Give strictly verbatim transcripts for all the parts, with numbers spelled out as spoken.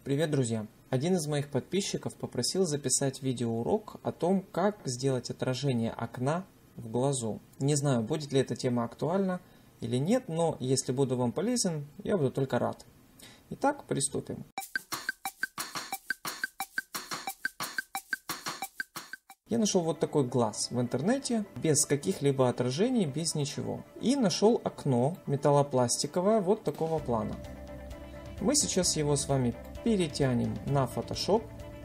Привет, друзья! Один из моих подписчиков попросил записать видеоурок о том, как сделать отражение окна в глазу. Не знаю, будет ли эта тема актуальна или нет, но если буду вам полезен, я буду только рад. Итак, приступим. Я нашел вот такой глаз в интернете, без каких-либо отражений, без ничего. И нашел окно металлопластиковое вот такого плана. Мы сейчас его с вами перетянем на Photoshop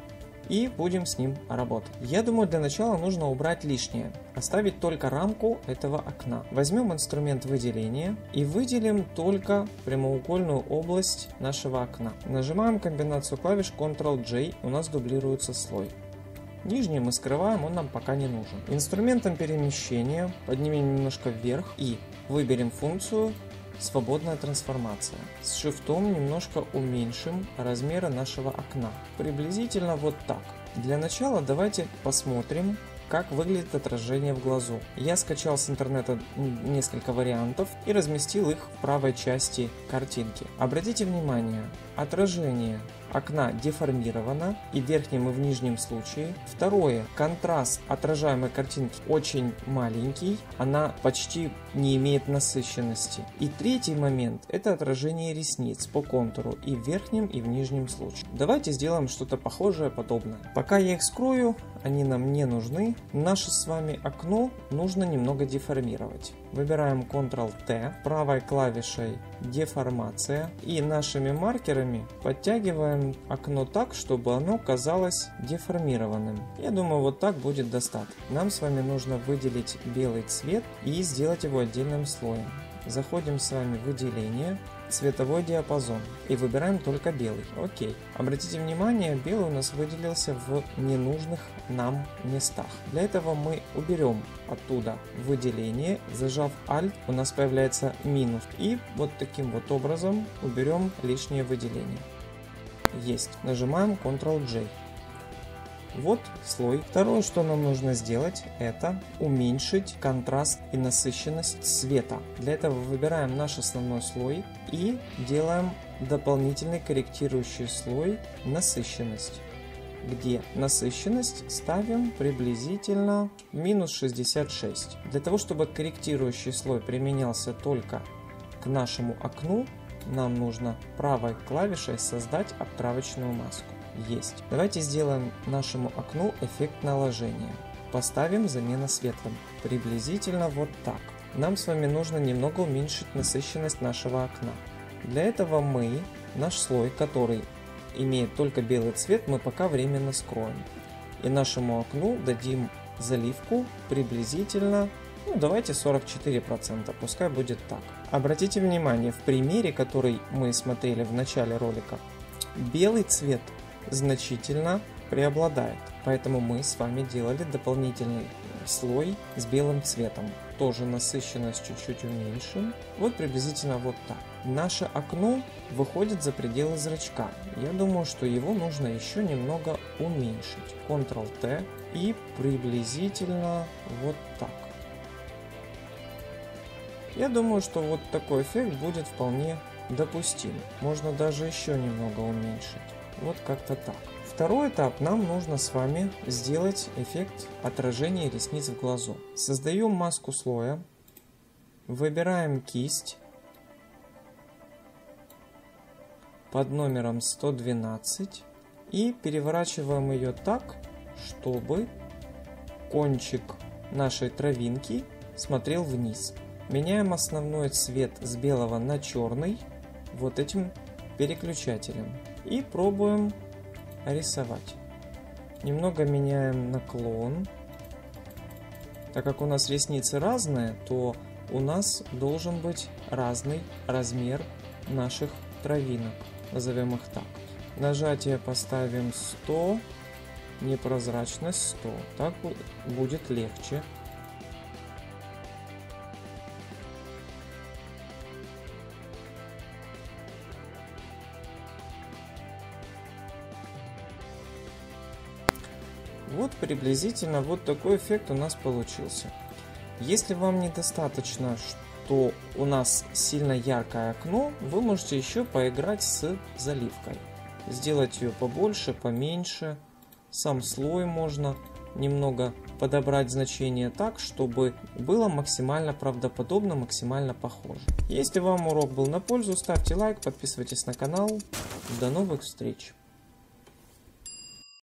и будем с ним работать. Я думаю, для начала нужно убрать лишнее, оставить только рамку этого окна. Возьмем инструмент выделения и выделим только прямоугольную область нашего окна. Нажимаем комбинацию клавиш контрол джей, у нас дублируется слой. Нижний мы скрываем, он нам пока не нужен. Инструментом перемещения поднимем немножко вверх и выберем функцию «Свободная трансформация». С шифтом немножко уменьшим размеры нашего окна. Приблизительно вот так. Для начала давайте посмотрим, как выглядит отражение в глазу. Я скачал с интернета несколько вариантов и разместил их в правой части картинки. Обратите внимание, отражение окна деформировано и в верхнем и в нижнем случае. Второе, контраст отражаемой картинки очень маленький, она почти не имеет насыщенности. И третий момент, это отражение ресниц по контуру и в верхнем и в нижнем случае. Давайте сделаем что-то похожее, подобное. Пока я их скрою, они нам не нужны. Наше с вами окно нужно немного деформировать. Выбираем контрол тэ, правой клавишей деформация и нашими маркерами подтягиваем окно так, чтобы оно казалось деформированным. Я думаю, вот так будет достаточно. Нам с вами нужно выделить белый цвет и сделать его отдельным слоем. Заходим с вами в выделение, цветовой диапазон и выбираем только белый. Окей. Обратите внимание, белый у нас выделился в ненужных нам местах. Для этого мы уберем оттуда выделение, зажав Alt, у нас появляется минус. И вот таким вот образом уберем лишнее выделение. Есть. Нажимаем контрол джей. Вот слой. Второе, что нам нужно сделать, это уменьшить контраст и насыщенность цвета. Для этого выбираем наш основной слой и делаем дополнительный корректирующий слой насыщенность. Где насыщенность ставим приблизительно минус шестьдесят шесть. Для того, чтобы корректирующий слой применялся только к нашему окну, нам нужно правой клавишей создать обтравочную маску. Есть. Давайте сделаем нашему окну эффект наложения. Поставим замена светлым. Приблизительно вот так. Нам с вами нужно немного уменьшить насыщенность нашего окна. Для этого мы наш слой, который имеет только белый цвет, мы пока временно скроем. И нашему окну дадим заливку приблизительно, ну давайте сорок четыре процента, пускай будет так. Обратите внимание, в примере, который мы смотрели в начале ролика, белый цвет значительно преобладает, поэтому мы с вами делали дополнительный слой с белым цветом, тоже насыщенность чуть-чуть уменьшим, вот приблизительно вот так. Наше окно выходит за пределы зрачка, я думаю, что его нужно еще немного уменьшить. контрол тэ и приблизительно вот так. Я думаю, что вот такой эффект будет вполне допустим, можно даже еще немного уменьшить. Вот как-то так. Второй этап, нам нужно с вами сделать эффект отражения ресниц в глазу. Создаем маску слоя, выбираем кисть под номером сто двенадцать и переворачиваем ее так, чтобы кончик нашей травинки смотрел вниз. Меняем основной цвет с белого на черный вот этим переключателем. И пробуем рисовать. Немного меняем наклон. Так как у нас ресницы разные, то у нас должен быть разный размер наших травинок. Назовем их так. Нажатие поставим сто. Непрозрачность сто. Так будет легче. Вот приблизительно вот такой эффект у нас получился. Если вам недостаточно, что у нас сильно яркое окно, вы можете еще поиграть с заливкой. сделать ее побольше, поменьше. Сам слой можно немного подобрать значение так, чтобы было максимально правдоподобно, максимально похоже. Если вам урок был на пользу, ставьте лайк, подписывайтесь на канал. До новых встреч!